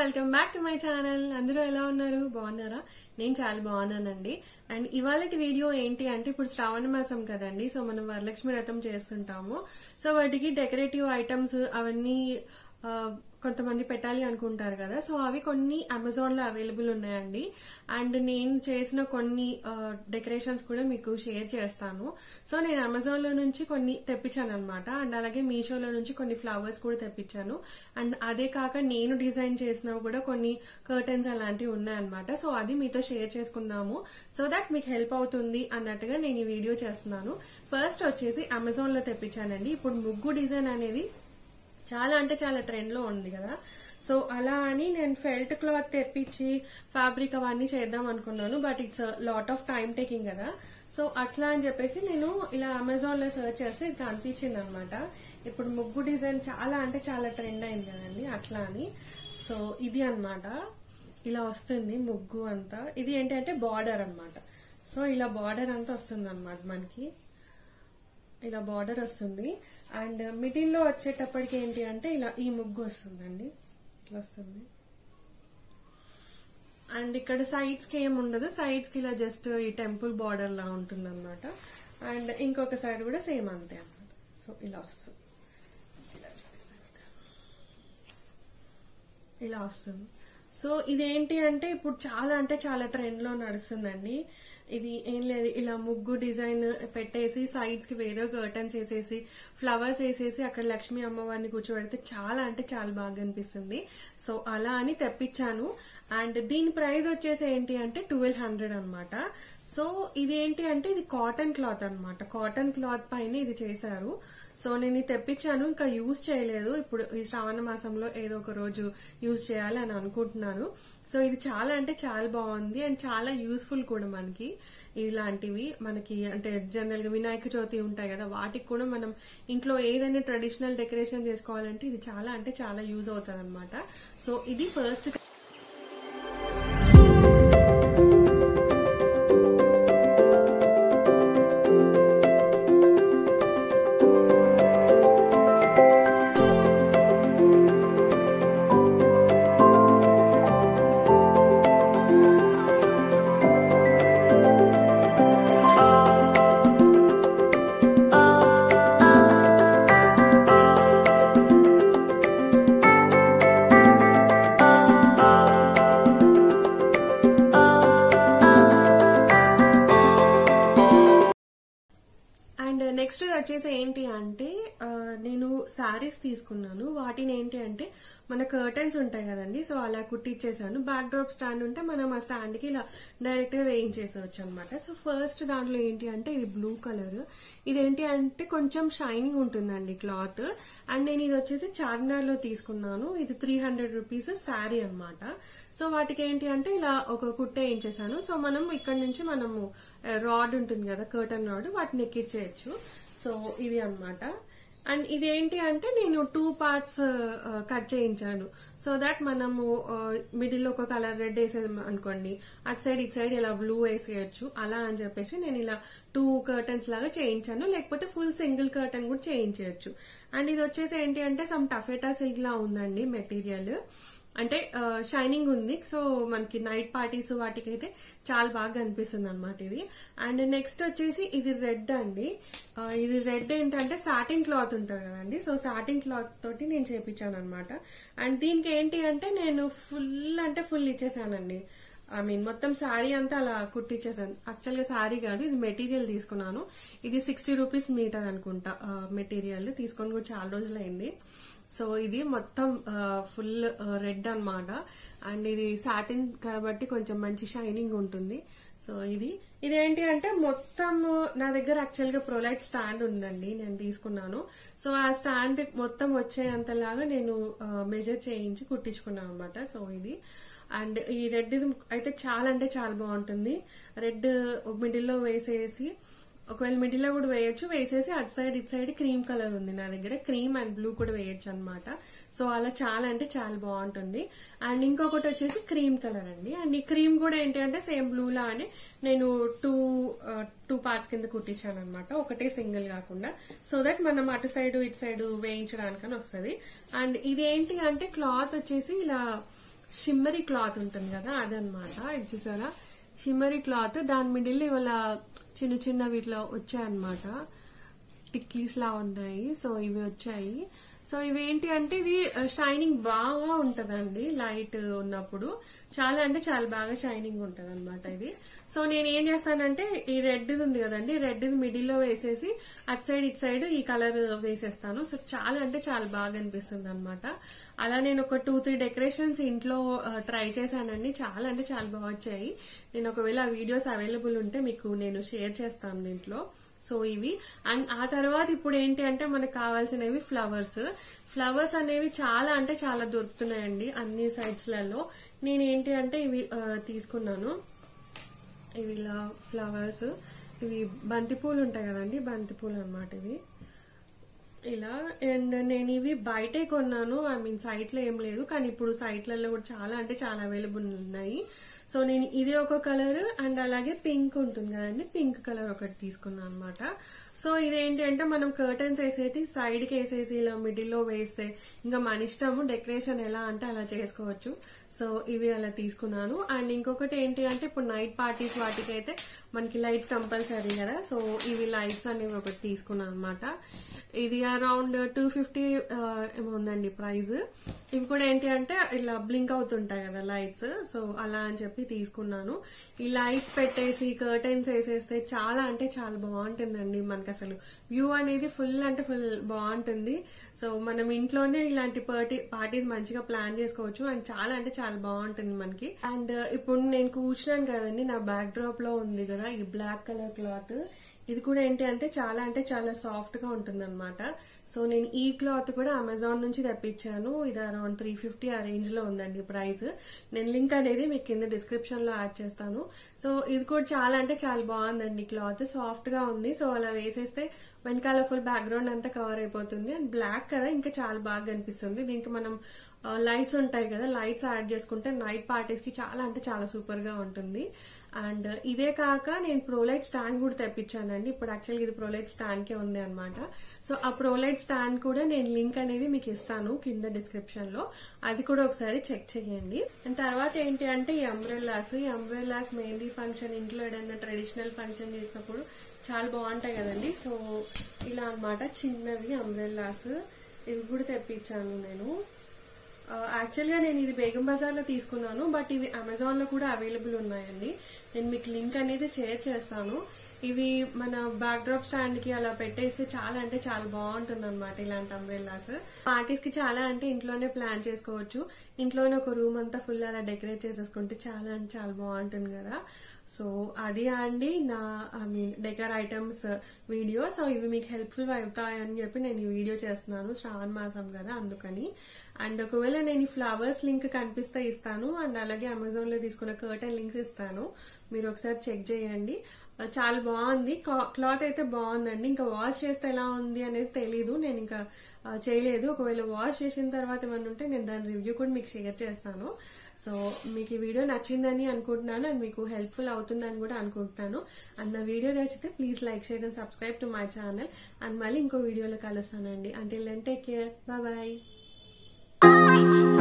Welcome back to my channel. అందరూ ఎలా ఉన్నారు? బాగున్నారా? నేను చాలా బాగున్నానండి. అండ్ ఇవాళటి వీడియో ఏంటి అంటే, ఇప్పుడు శ్రావణ మాసం కదండి, సో మనం వరలక్ష్మి వ్రతం చేస్తుంటాము. సో వాటికి డెకరేటివ్ ఐటమ్స్ అవన్నీ కొంతమంది పెట్టాలి అనుకుంటారు కదా, సో అవి కొన్ని అమెజాన్ లో అవైలబుల్ ఉన్నాయండి. అండ్ నేను చేసిన కొన్ని డెకరేషన్స్ కూడా మీకు షేర్ చేస్తాను. సో నేను అమెజాన్ లో నుంచి కొన్ని తెప్పించాను అనమాట. అండ్ అలాగే మీషోలో నుంచి కొన్ని ఫ్లవర్స్ కూడా తెప్పించాను. అండ్ అదే కాక నేను డిజైన్ చేసినవి కూడా కొన్ని కర్టన్స్ అలాంటివి ఉన్నాయన్నమాట. సో అది మీతో షేర్ చేసుకుందాము, సో దట్ మీకు హెల్ప్ అవుతుంది అన్నట్టుగా నేను ఈ వీడియో చేస్తున్నాను. ఫస్ట్ వచ్చేసి అమెజాన్ లో తెప్పించానండి. ఇప్పుడు ముగ్గు డిజైన్ అనేది చాలా అంటే చాలా ట్రెండ్ లో ఉంది కదా, సో అలా అని నేను ఫెల్ట్ క్లాత్ తెప్పించి ఫ్యాబ్రిక్ అవన్నీ చేద్దాం అనుకున్నాను. But it's lot of time taking కదా, సో అట్లా అని చెప్పేసి నేను ఇలా అమెజాన్ లో సర్చ్ చేస్తే ఇది కనిపించింది అనమాట. ఇప్పుడు ముగ్గు డిజైన్ చాలా అంటే చాలా ట్రెండ్ అయింది కదండి, అట్లా అని. సో ఇది అన్నమాట, ఇలా వస్తుంది ముగ్గు అంతా. ఇది ఏంటంటే బార్డర్ అన్నమాట. సో ఇలా బార్డర్ అంతా వస్తుంది అనమాట మనకి, ఇలా బార్డర్ వస్తుంది. అండ్ మిడిల్ లో వచ్చేటప్పటికి ఏంటి అంటే ఇలా ఈ ముగ్గు వస్తుందండి, ఇట్లా వస్తుంది. అండ్ ఇక్కడ సైడ్స్ కి ఏమి ఉండదు, సైడ్స్ కి ఇలా జస్ట్ ఈ టెంపుల్ బార్డర్ లా ఉంటుంది అనమాట. అండ్ ఇంకొక సైడ్ కూడా సేమ్ అంతే అన్నమాట. సో ఇలా వస్తుంది, ఇలా వస్తుంది. సో ఇదేంటి అంటే ఇప్పుడు చాలా అంటే చాలా ట్రెండ్ లో నడుస్తుందండి. ఇది ఏం లేదు, ఇలా ముగ్గు డిజైన్ పెట్టేసి సైడ్స్ కి వేరే కర్టన్స్ వేసేసి ఫ్లవర్స్ వేసేసి అక్కడ లక్ష్మీ అమ్మవారిని కూర్చోబెడితే చాలా అంటే చాలా బాగా అనిపిస్తుంది. సో అలా అని తెప్పించాను. అండ్ దీని ప్రైస్ వచ్చేసి ఏంటి అంటే 1200 అనమాట. సో ఇది ఏంటి అంటే ఇది కాటన్ క్లాత్ అనమాట. కాటన్ క్లాత్ పైన ఇది చేశారు. సో నేను ఇది తెప్పించాను, ఇంకా యూజ్ చేయలేదు. ఇప్పుడు ఈ శ్రావణ మాసంలో ఏదో ఒక రోజు యూజ్ చేయాలి అని అనుకుంటున్నాను. సో ఇది చాలా అంటే చాలా బాగుంది అండ్ చాలా యూస్ఫుల్ కూడా మనకి. ఇలాంటివి మనకి అంటే జనరల్ గా వినాయక చవితి ఉంటాయి కదా, వాటికి కూడా మనం ఇంట్లో ఏదైనా ట్రెడిషనల్ డెకరేషన్ చేసుకోవాలంటే ఇది చాలా అంటే చాలా యూజ్ అవుతుంది అనమాట. సో ఇది ఫస్ట్. నెక్స్ట్ వచ్చేసి ఏంటి అంటే నేను శారీస్ తీసుకున్నాను. వాటిని ఏంటి అంటే మన కర్టన్స్ ఉంటాయి కదండి, సో అలా కుట్టించేసాను. బ్యాక్ డ్రాప్ స్టాండ్ ఉంటే మనం ఆ స్టాండ్ కి ఇలా డైరెక్ట్ గా వేయించేసేవచ్చు అనమాట. సో ఫస్ట్ దాంట్లో ఏంటి అంటే ఇది బ్లూ కలర్. ఇదేంటి అంటే కొంచెం షైనింగ్ ఉంటుందండి క్లాత్. అండ్ నేను ఇది వచ్చేసి చార్మినార్ లో తీసుకున్నాను. ఇది 300 రూపీస్ శారీ అనమాట. సో వాటికి ఏంటి అంటే ఇలా ఒక కుట్టే వేయించేసాను. సో మనం ఇక్కడ నుంచి మనము రాడ్ ఉంటుంది కదా, కర్టన్ రాడ్, వాటిని ఎక్కించేయచ్చు. సో ఇది అన్నమాట. అండ్ ఇదేంటి అంటే నేను 2 పార్ట్స్ కట్ చేయించాను. సో దట్ మనము మిడిల్ లో ఒక కలర్ రెడ్ వేసేది అనుకోండి, అటు సైడ్ ఇటు సైడ్ ఇలా బ్లూ వేసేయచ్చు. అలా అని చెప్పేసి నేను ఇలా 2 కర్టన్స్ లాగా చేయించాను. లేకపోతే ఫుల్ సింగిల్ కర్టన్ కూడా చేయించవచ్చు. అండ్ ఇది వచ్చేసి ఏంటి అంటే సమ్ టఫేటా సిల్క్ లా ఉందండి మెటీరియల్. అంటే షైనింగ్ ఉంది. సో మనకి నైట్ పార్టీస్ వాటికైతే చాలా బాగా అనిపిస్తుంది అనమాట ఇది. అండ్ నెక్స్ట్ వచ్చేసి ఇది రెడ్ అండి. ఇది రెడ్ ఏంటంటే సాటిన్ క్లాత్ ఉంటుంది కదండి, సో సాటిన్ క్లాత్ తోటి నేను చేపించాను అనమాట. అండ్ దీనికి ఏంటి అంటే నేను ఫుల్ అంటే ఫుల్ ఇచ్చేసానండి. ఐ మీన్ మొత్తం శారీ అంతా అలా కుట్టించేసాను. యాక్చువల్ గా శారీ కాదు, ఇది మెటీరియల్ తీసుకున్నాను. ఇది 60 రూపీస్ మీటర్ అనుకుంటా మెటీరియల్. తీసుకొని కూడా చాలా రోజులు అయింది. సో ఇది మొత్తం ఫుల్ రెడ్ అన్నమాట. అండ్ ఇది సాటిన్ కాబట్టి కొంచెం మంచి షైనింగ్ ఉంటుంది. సో ఇదేంటి అంటే మొత్తం నా దగ్గర యాక్చువల్ గా ప్రొలైట్ స్టాండ్ ఉందండి, నేను తీసుకున్నాను. సో ఆ స్టాండ్ మొత్తం వచ్చేంతలాగా నేను మెజర్ చేయించి కుట్టించుకున్నాను అనమాట. సో ఇది అండ్ ఈ రెడ్ అయితే చాలా అంటే చాలా బాగుంటుంది. రెడ్ మిడిల్ లో వేసేసి, ఒకవేళ మిడిల్ లో కూడా వేయొచ్చు, వేసేసి అటు సైడ్ ఇటు సైడ్ క్రీమ్ కలర్ ఉంది నా దగ్గర, క్రీమ్ అండ్ బ్లూ కూడా వేయొచ్చు అనమాట. సో అలా చాలా అంటే చాలా బాగుంటుంది. అండ్ ఇంకొకటి వచ్చేసి క్రీమ్ కలర్ అండి. అండ్ ఈ క్రీమ్ కూడా ఏంటి అంటే సేమ్ బ్లూ లానే నేను టూ పార్ట్స్ కింద కుట్టించాను అనమాట, ఒకటే సింగిల్ కాకుండా. సో దట్ మనం అటు సైడ్ ఇటు సైడ్ వేయించడానికని వస్తుంది. అండ్ ఇది ఏంటి అంటే క్లాత్ వచ్చేసి ఇలా షిమ్మరీ క్లాత్ ఉంటుంది కదా అదనమాట. ఇది చూసారా షిమ్మరీ క్లాత్, దాని మిడిల్ ఇవాళ చిన్న చిన్న వీటిలో వచ్చాయన్నమాట, టిక్లీస్ లా ఉన్నాయి. సో ఇవి వచ్చాయి. సో ఇవేంటి అంటే ఇది షైనింగ్ బాగా ఉంటదండి లైట్ ఉన్నప్పుడు, చాలా అంటే చాలా బాగా షైనింగ్ ఉంటది అనమాట ఇది. సో నేను ఏం చేస్తానంటే ఈ రెడ్ ఉంది కదండి, రెడ్ మిడిల్ లో వేసేసి అటు సైడ్ ఇటు సైడ్ ఈ కలర్ వేసేస్తాను. సో చాలా అంటే చాలా బాగా అనిపిస్తుంది అనమాట. అలా నేను ఒక 2-3 డెకరేషన్స్ ఇంట్లో ట్రై చేశానండి, చాలా అంటే చాలా బాగా వచ్చాయి. నేను ఒకవేళ ఆ వీడియోస్ అవైలబుల్ ఉంటే మీకు నేను షేర్ చేస్తాను దీంట్లో. సో ఇవి అండ్ ఆ తర్వాత ఇప్పుడు ఏంటి అంటే మనకు కావాల్సినవి ఫ్లవర్స్ అనేవి చాలా అంటే చాలా దొరుకుతున్నాయండి అన్ని సైట్స్ లలో. నేను ఏంటి అంటే ఇవి తీసుకున్నాను. ఇవి ఇలా ఫ్లవర్స్, ఇవి బంతిపూలు ఉంటాయి కదండి, బంతిపూలు అన్నమాట ఇవి ఇలా. అండ్ నేను ఇవి బయటే కొన్నాను, ఐ మీన్ సైట్ లో ఏం లేదు, కానీ ఇప్పుడు సైట్లలో కూడా చాలా అంటే చాలా అవైలబుల్ ఉన్నాయి. సో నేను ఇది ఒక కలర్ అండ్ అలాగే పింక్ ఉంటుంది కదండి, పింక్ కలర్ ఒకటి తీసుకున్నాను అనమాట. సో ఇదేంటి అంటే మనం కర్టన్స్ వేసేటి సైడ్ కి వేసేసి ఇలా మిడిల్ లో వేస్తే ఇంకా మన ఇష్టము, డెకరేషన్ ఎలా అంటే అలా చేసుకోవచ్చు. సో ఇవి అలా తీసుకున్నాను. అండ్ ఇంకొకటి ఏంటి అంటే ఇప్పుడు నైట్ పార్టీస్ వాటికి అయితే మనకి లైట్స్ కంపల్సరీ కదా, సో ఇవి లైట్స్ అనేవి ఒకటి తీసుకున్నాను అనమాట. ఇది అరౌండ్ 250 ఏమో ఉందండి ప్రైస్. ఇవి కూడా ఏంటి అంటే ఇలా బ్లింక్ అవుతుంటాయి కదా లైట్స్, సో అలా అని చెప్పి తీసుకున్నాను. ఈ లైట్స్ పెట్టేసి కర్టెన్స్ వేసేస్తే చాలా అంటే చాలా బాగుంటుందండి. మనకి అసలు వ్యూ అనేది ఫుల్ అంటే ఫుల్ బాగుంటుంది. సో మనం ఇంట్లోనే ఇలాంటి పార్టీస్ మంచిగా ప్లాన్ చేసుకోవచ్చు అండ్ చాలా అంటే చాలా బాగుంటుంది మనకి. అండ్ ఇప్పుడు నేను కూర్చున్నాను కదండి, నా బ్యాక్ డ్రాప్ లో ఉంది కదా ఈ బ్లాక్ కలర్ క్లాత్, ఇది కూడా ఏంటి అంటే చాలా సాఫ్ట్ గా ఉంటుంది అనమాట. సో నేను ఈ క్లాత్ కూడా అమెజాన్ నుంచి తెప్పించాను. ఇది అరౌండ్ 350 ఆ రేంజ్ లో ఉందండి ప్రైస్. నేను లింక్ అనేది మీకు కింద డిస్క్రిప్షన్ లో యాడ్ చేస్తాను. సో ఇది కూడా చాలా అంటే చాలా బాగుందండి, క్లాత్ సాఫ్ట్ గా ఉంది. సో అలా వేసేస్తే వెనకాల ఫుల్ బ్యాక్గ్రౌండ్ అంతా కవర్ అయిపోతుంది. అండ్ బ్లాక్ కదా ఇంకా చాలా బాగా కనిపిస్తుంది. దీనికి మనం లైట్స్ ఉంటాయి కదా, లైట్స్ యాడ్ చేసుకుంటే నైట్ పార్టీస్ కి చాలా అంటే చాలా సూపర్ గా ఉంటుంది. అండ్ ఇదే కాక నేను ప్రోలైట్ స్టాండ్ కూడా తెప్పించానండి. ఇప్పుడు యాక్చువల్గా ఇది ప్రోలైట్ స్టాండ్ కే ఉంది అనమాట. సో ఆ ప్రోలైట్ స్టాండ్ కూడా నేను లింక్ అనేది మీకు ఇస్తాను కింద డిస్క్రిప్షన్ లో, అది కూడా ఒకసారి చెక్ చేయండి. అండ్ తర్వాత ఏంటి అంటే ఈ అంబ్రెల్లాస్ మెహందీ ఫంక్షన్, ఇంట్లో ఏదైనా ట్రెడిషనల్ ఫంక్షన్ చేసినప్పుడు చాలా బాగుంటాయి కదండి. సో ఇలా అన్నమాట చిన్నవి అంబ్రెల్లాస్, ఇవి కూడా తెప్పించాను నేను. యాక్చువల్ గా నేను ఇది బేగం బజార్ లో తీసుకున్నాను, బట్ ఇవి అమెజాన్ లో కూడా అవైలబుల్ ఉన్నాయండి. నేను మీకు లింక్ అనేది షేర్ చేస్తాను. ఇవి మన బ్యాక్ డ్రాప్ స్టాండ్ కి అలా పెట్టేస్తే చాలా అంటే చాలా బాగుంటుంది అనమాట ఇలాంటి అంబ్రెల్లాస్. పార్టీస్ కి చాలా అంటే ఇంట్లోనే ప్లాన్ చేసుకోవచ్చు. ఇంట్లోనే ఒక రూమ్ అంతా ఫుల్ అలా డెకరేట్ చేసేసుకుంటే చాలా అంటే చాలా బాగుంటుంది కదా. సో అది అండి నా డెకర్ ఐటమ్స్ వీడియో. సో ఇవి మీకు హెల్ప్ఫుల్ అవుతాయని చెప్పి నేను ఈ వీడియో చేస్తున్నాను, శ్రావణ మాసం కదా అందుకని. అండ్ ఒకవేళ నేను ఈ ఫ్లవర్స్ లింక్ కనిపిస్తే ఇస్తాను, అండ్ అలాగే అమెజాన్ లో తీసుకున్న కర్టెన్ లింక్స్ ఇస్తాను, మీరు ఒకసారి చెక్ చేయండి. చాలా బాగుంది, క్లాత్ అయితే బాగుందండి. ఇంకా వాష్ చేస్తే ఎలా ఉంది అనేది తెలీదు, నేను ఇంకా చేయలేదు. ఒకవేళ వాష్ చేసిన తర్వాత ఏమన్నా ఉంటే నేను దాని రివ్యూ కూడా మీకు షేర్ చేస్తాను. సో మీకు ఈ వీడియో నచ్చిందని అనుకుంటున్నాను అండ్ మీకు హెల్ప్ఫుల్ అవుతుందని కూడా అనుకుంటున్నాను. అండ్ నా వీడియో నచ్చితే please like, share and subscribe to my channel. And మళ్ళీ ఇంకో వీడియోలో కలుస్తానండి. Until then take care, bye.